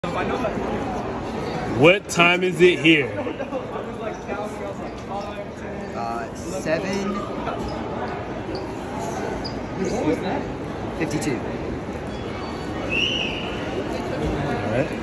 What time is it here? 7:52. All right.